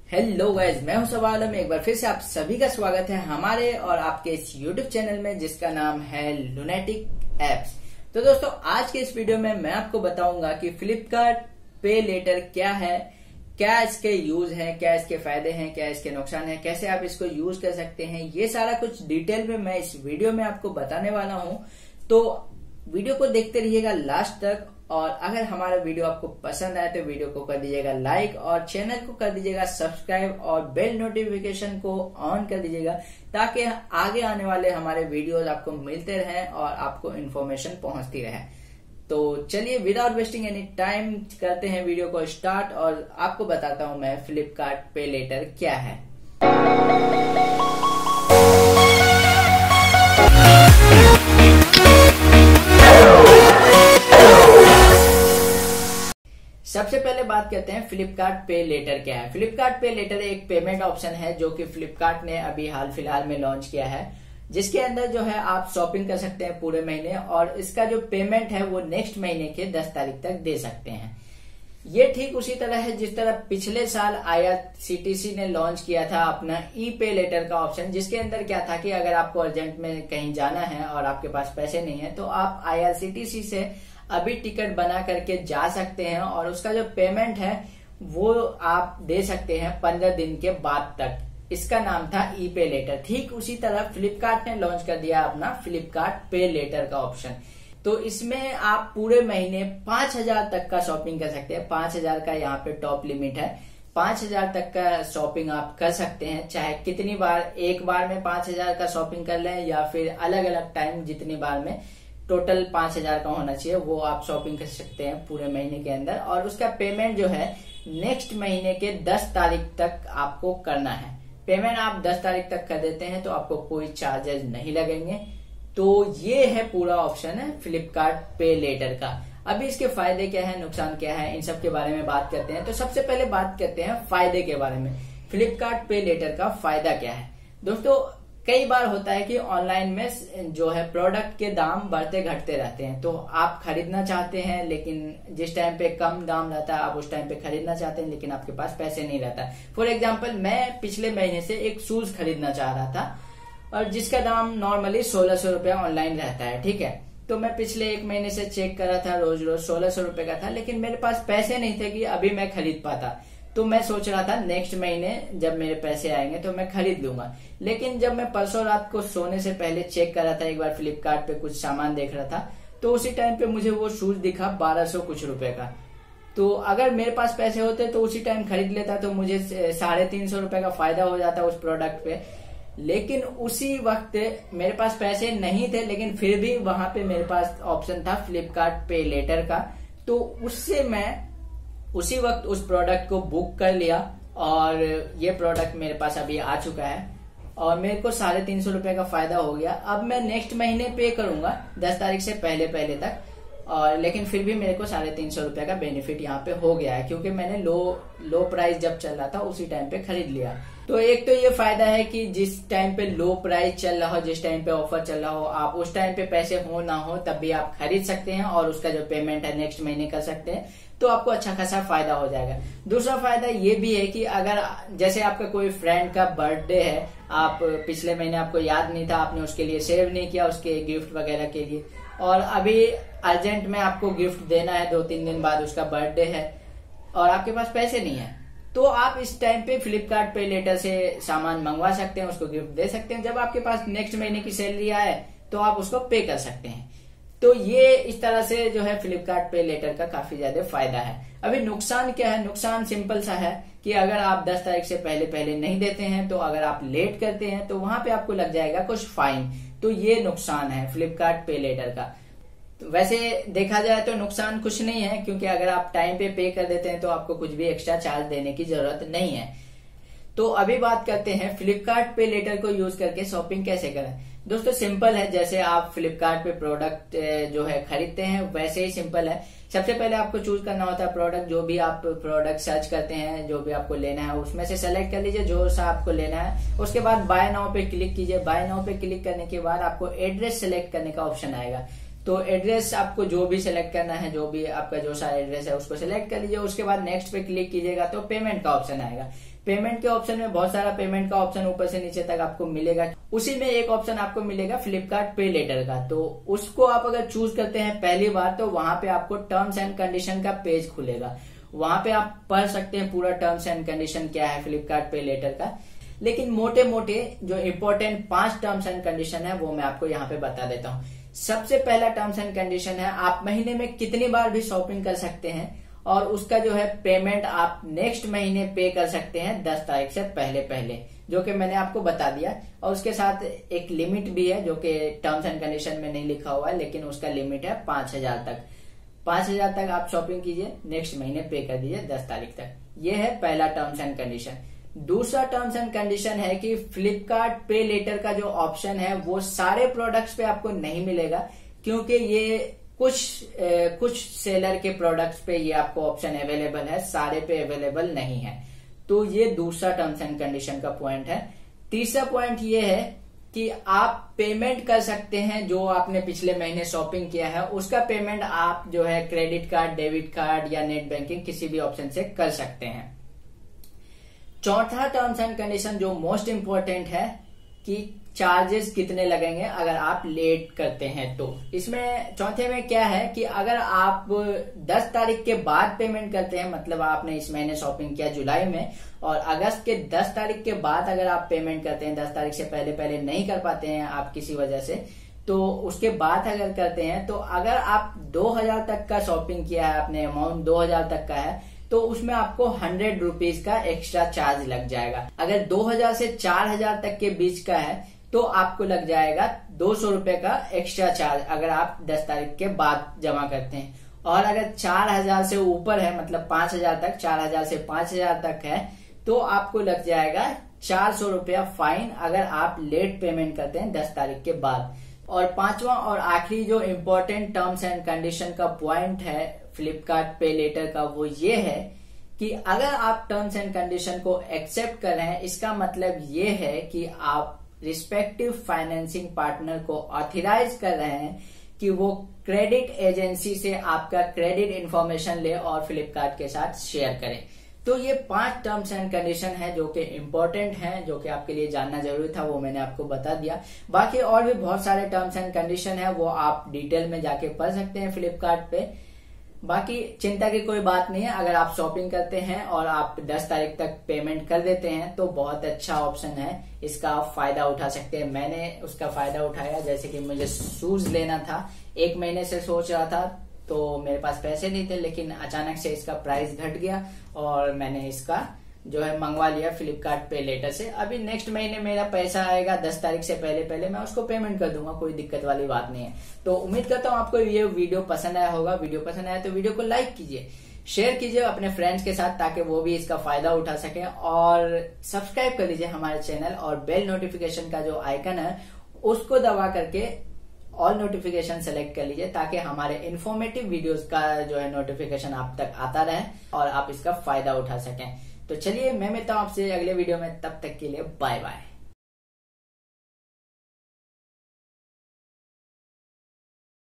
Hello guys, मैं हूं सवाल में एक बार फिर से आप सभी का स्वागत है हमारे और आपके इस यूट्यूब चैनल में जिसका नाम है लुनेटिक एप्स। तो दोस्तों, आज के इस वीडियो में मैं आपको बताऊंगा कि फ्लिपकार्ट पे लेटर क्या है, क्या इसके यूज हैं, क्या इसके फायदे हैं, क्या इसके नुकसान हैं, कैसे आप इसको यूज कर सकते हैं। ये सारा कुछ डिटेल में मैं इस वीडियो में आपको बताने वाला हूं। तो वीडियो को देखते रहिएगा लास्ट तक, और अगर हमारा वीडियो आपको पसंद आए तो वीडियो को कर दीजिएगा लाइक और चैनल को कर दीजिएगा सब्सक्राइब और बेल नोटिफिकेशन को ऑन कर दीजिएगा ताकि आगे आने वाले हमारे वीडियोस आपको मिलते रहें और आपको इन्फॉर्मेशन पहुंचती रहे। तो चलिए विदाउट वेस्टिंग एनी टाइम करते हैं वीडियो को स्टार्ट और आपको बताता हूं मैं फ्लिपकार्ट पे लेटर क्या है। सबसे पहले बात करते हैं फ्लिपकार्ट पे लेटर क्या है। फ्लिपकार्ट पे लेटर एक पेमेंट ऑप्शन है जो कि फ्लिपकार्ट ने अभी हाल फिलहाल में लॉन्च किया है, जिसके अंदर जो है आप शॉपिंग कर सकते हैं पूरे महीने और इसका जो पेमेंट है वो नेक्स्ट महीने के 10 तारीख तक दे सकते हैं। ये ठीक उसी तरह है जिस तरह पिछले साल IRCTC ने लॉन्च किया था अपना ई पे लेटर का ऑप्शन, जिसके अंदर क्या था कि अगर आपको अर्जेंट में कहीं जाना है और आपके पास पैसे नहीं है तो आप IRCTC से अभी टिकट बना करके जा सकते हैं और उसका जो पेमेंट है वो आप दे सकते हैं 15 दिन के बाद तक। इसका नाम था ई पे लेटर। ठीक उसी तरह फ्लिपकार्ट ने लॉन्च कर दिया अपना फ्लिपकार्ट पे लेटर का ऑप्शन। तो इसमें आप पूरे महीने 5,000 तक का शॉपिंग कर सकते हैं। 5,000 का यहाँ पे टॉप लिमिट है। 5,000 तक का शॉपिंग आप कर सकते हैं, चाहे कितनी बार, एक बार में 5,000 का शॉपिंग कर लें या फिर अलग अलग टाइम जितनी बार में, टोटल 5,000 का होना चाहिए वो आप शॉपिंग कर सकते हैं पूरे महीने के अंदर। और उसका पेमेंट जो है नेक्स्ट महीने के 10 तारीख तक आपको करना है। पेमेंट आप 10 तारीख तक कर देते हैं तो आपको कोई चार्जेस नहीं लगेंगे। तो ये है पूरा ऑप्शन है फ्लिपकार्ट पे लेटर का। अभी इसके फायदे क्या है, नुकसान क्या है, इन सब के बारे में बात करते हैं। तो सबसे पहले बात करते हैं फायदे के बारे में। फ्लिपकार्ट पे लेटर का फायदा क्या है दोस्तों? कई बार होता है कि ऑनलाइन में जो है प्रोडक्ट के दाम बढ़ते घटते रहते हैं, तो आप खरीदना चाहते हैं लेकिन जिस टाइम पे कम दाम रहता है आप उस टाइम पे खरीदना चाहते हैं लेकिन आपके पास पैसे नहीं रहता। फॉर एग्जांपल, मैं पिछले महीने से एक शूज खरीदना चाह रहा था और जिसका दाम नॉर्मली 1,600 रुपया ऑनलाइन रहता है, ठीक है। तो मैं पिछले एक महीने से चेक कर रहा था, रोज रोज 1,600 रुपए का था, लेकिन मेरे पास पैसे नहीं थे कि अभी मैं खरीद पाता। तो मैं सोच रहा था नेक्स्ट महीने जब मेरे पैसे आएंगे तो मैं खरीद लूंगा। लेकिन जब मैं परसों रात को सोने से पहले चेक कर रहा था, एक बार फ्लिपकार्ट पे कुछ सामान देख रहा था, तो उसी टाइम पे मुझे वो शूज दिखा 1,200 कुछ रुपए का। तो अगर मेरे पास पैसे होते तो उसी टाइम खरीद लेता तो मुझे 350 रुपए का फायदा हो जाता उस प्रोडक्ट पे। लेकिन उसी वक्त मेरे पास पैसे नहीं थे, लेकिन फिर भी वहां पे मेरे पास ऑप्शन था फ्लिपकार्ट पे लेटर का। तो उससे मैं उसी वक्त उस प्रोडक्ट को बुक कर लिया और ये प्रोडक्ट मेरे पास अभी आ चुका है और मेरे को 350 रुपए का फायदा हो गया। अब मैं नेक्स्ट महीने पे करूंगा 10 तारीख से पहले तक, और लेकिन फिर भी मेरे को 350 रुपए का बेनिफिट यहाँ पे हो गया है क्योंकि मैंने लो प्राइस जब चल रहा था उसी टाइम पे खरीद लिया। तो एक तो ये फायदा है कि जिस टाइम पे लो प्राइस चल रहा हो, जिस टाइम पे ऑफर चल रहा हो, आप उस टाइम पे पैसे हो ना हो तब भी आप खरीद सकते हैं और उसका जो पेमेंट है नेक्स्ट महीने कर सकते हैं, तो आपको अच्छा खासा फायदा हो जाएगा। दूसरा फायदा ये भी है कि अगर जैसे आपका कोई फ्रेंड का बर्थडे है, आप पिछले महीने आपको याद नहीं था, आपने उसके लिए सेव नहीं किया उसके गिफ्ट वगैरह के लिए, और अभी अर्जेंट में आपको गिफ्ट देना है, 2-3 दिन बाद उसका बर्थडे है और आपके पास पैसे नहीं है, तो आप इस टाइम पे फ्लिपकार्ट पे लेटर से सामान मंगवा सकते हैं, उसको गिफ्ट दे सकते हैं। जब आपके पास नेक्स्ट महीने की सैलरी आए तो आप उसको पे कर सकते हैं। तो ये इस तरह से जो है फ्लिपकार्ट पे लेटर का काफी ज्यादा फायदा है। अभी नुकसान क्या है? नुकसान सिंपल सा है कि अगर आप 10 तारीख से पहले नहीं देते हैं, तो अगर आप लेट करते हैं तो वहां पे आपको लग जाएगा कुछ फाइन। तो ये नुकसान है फ्लिपकार्ट पे लेटर का। तो वैसे देखा जाए तो नुकसान कुछ नहीं है, क्योंकि अगर आप टाइम पे कर देते हैं तो आपको कुछ भी एक्स्ट्रा चार्ज देने की जरूरत नहीं है। तो अभी बात करते हैं फ्लिपकार्ट पे लेटर को यूज करके शॉपिंग कैसे करें। दोस्तों सिंपल है, जैसे आप फ्लिपकार्ट पे प्रोडक्ट जो है खरीदते हैं वैसे ही सिंपल है। सबसे पहले आपको चूज करना होता है प्रोडक्ट। जो भी आप प्रोडक्ट सर्च करते हैं, जो भी आपको लेना है उसमें से सेलेक्ट कर लीजिए जो सा आपको लेना है। उसके बाद बाय नाउ पे क्लिक कीजिए। बाय नाउ पे क्लिक करने के बाद आपको एड्रेस सेलेक्ट करने का ऑप्शन आएगा। तो एड्रेस आपको जो भी सिलेक्ट करना है, जो भी आपका जो सा एड्रेस है उसको सिलेक्ट कर लीजिए। उसके बाद नेक्स्ट पे क्लिक कीजिएगा तो पेमेंट का ऑप्शन आएगा। पेमेंट के ऑप्शन में बहुत सारा पेमेंट का ऑप्शन ऊपर से नीचे तक आपको मिलेगा। उसी में एक ऑप्शन आपको मिलेगा फ्लिपकार्ट पे लेटर का, तो उसको आप अगर चूज करते हैं पहली बार तो वहां पे आपको टर्म्स एंड कंडीशन का पेज खुलेगा। वहां पे आप पढ़ सकते हैं पूरा टर्म्स एंड कंडीशन क्या है फ्लिपकार्ट पे लेटर का। लेकिन मोटे मोटे जो इम्पोर्टेंट 5 टर्म्स एंड कंडीशन है वो मैं आपको यहाँ पे बता देता हूँ। सबसे पहला टर्म्स एंड कंडीशन है आप महीने में कितनी बार भी शॉपिंग कर सकते हैं और उसका जो है पेमेंट आप नेक्स्ट महीने पे कर सकते हैं 10 तारीख से पहले, जो कि मैंने आपको बता दिया। और उसके साथ एक लिमिट भी है जो कि टर्म्स एंड कंडीशन में नहीं लिखा हुआ है, लेकिन उसका लिमिट है 5000 तक। 5000 तक आप शॉपिंग कीजिए, नेक्स्ट महीने पे कर दीजिए 10 तारीख तक। ये है पहला टर्म्स एंड कंडीशन। दूसरा टर्म्स एंड कंडीशन है कि फ्लिपकार्ट पे लेटर का जो ऑप्शन है वो सारे प्रोडक्ट्स पे आपको नहीं मिलेगा, क्योंकि ये कुछ सेलर के प्रोडक्ट्स पे ये आपको ऑप्शन अवेलेबल है, सारे पे अवेलेबल नहीं है। तो ये दूसरा टर्म्स एंड कंडीशन का पॉइंट है। तीसरा पॉइंट ये है कि आप पेमेंट कर सकते हैं जो आपने पिछले महीने शॉपिंग किया है उसका पेमेंट आप जो है क्रेडिट कार्ड, डेबिट कार्ड या नेट बैंकिंग किसी भी ऑप्शन से कर सकते हैं। चौथा टर्म्स एंड कंडीशन जो मोस्ट इम्पोर्टेंट है कि चार्जेस कितने लगेंगे अगर आप लेट करते हैं। तो इसमें चौथे में क्या है कि अगर आप 10 तारीख के बाद पेमेंट करते हैं, मतलब आपने इस महीने शॉपिंग किया जुलाई में और अगस्त के 10 तारीख के बाद अगर आप पेमेंट करते हैं, 10 तारीख से पहले नहीं कर पाते हैं आप किसी वजह से, तो उसके बाद अगर करते हैं तो अगर आप 2000 तक का शॉपिंग किया है, अपने अमाउंट 2000 तक का है, तो उसमें आपको 100 रुपीज का एक्स्ट्रा चार्ज लग जाएगा। अगर 2000 से 4000 तक के बीच का है तो आपको लग जाएगा 200 रुपए का एक्स्ट्रा चार्ज अगर आप 10 तारीख के बाद जमा करते हैं। और अगर 4000 से ऊपर है, मतलब 5000 तक, 4000 से 5000 तक है, तो आपको लग जाएगा 400 रुपया फाइन अगर आप लेट पेमेंट करते हैं 10 तारीख के बाद। और पांचवा और आखिरी जो इम्पोर्टेंट टर्म्स एंड कंडीशन का पॉइंट है फ्लिपकार्ट पे लेटर का, वो ये है कि अगर आप टर्म्स एंड कंडीशन को एक्सेप्ट कर रहे हैं, इसका मतलब ये है कि आप रिस्पेक्टिव फाइनेंसिंग पार्टनर को ऑथराइज कर रहे हैं कि वो क्रेडिट एजेंसी से आपका क्रेडिट इंफॉर्मेशन ले और फ्लिपकार्ट के साथ शेयर करें। तो ये 5 टर्म्स एंड कंडीशन है जो कि इम्पोर्टेंट है, जो कि आपके लिए जानना जरूरी था, वो मैंने आपको बता दिया। बाकी और भी बहुत सारे टर्म्स एंड कंडीशन है, वो आप डिटेल में जाके पढ़ सकते हैं फ्लिपकार्ट पे। बाकी चिंता की कोई बात नहीं है, अगर आप शॉपिंग करते हैं और आप 10 तारीख तक पेमेंट कर देते हैं तो बहुत अच्छा ऑप्शन है, इसका आप फायदा उठा सकते हैं। मैंने उसका फायदा उठाया, जैसे कि मुझे शूज लेना था, 1 महीने से सोच रहा था, तो मेरे पास पैसे नहीं थे, लेकिन अचानक से इसका प्राइस घट गया और मैंने इसका जो है मंगवा लिया फ्लिपकार्ट पे लेटर से। अभी नेक्स्ट महीने मेरा पैसा आएगा 10 तारीख से पहले मैं उसको पेमेंट कर दूंगा, कोई दिक्कत वाली बात नहीं है। तो उम्मीद करता हूँ आपको ये वीडियो पसंद आया होगा। वीडियो पसंद आया तो वीडियो को लाइक कीजिए, शेयर कीजिए अपने फ्रेंड्स के साथ, ताकि वो भी इसका फायदा उठा सके। और सब्सक्राइब कर लीजिए हमारे चैनल और बेल नोटिफिकेशन का जो आइकन है उसको दबा करके ऑल नोटिफिकेशन सेलेक्ट कर लीजिए, ताकि हमारे इन्फॉर्मेटिव वीडियोस का जो है नोटिफिकेशन आप तक आता रहे और आप इसका फायदा उठा सकें। तो चलिए मैं मिलता हूं आपसे अगले वीडियो में, तब तक के लिए बाय बाय।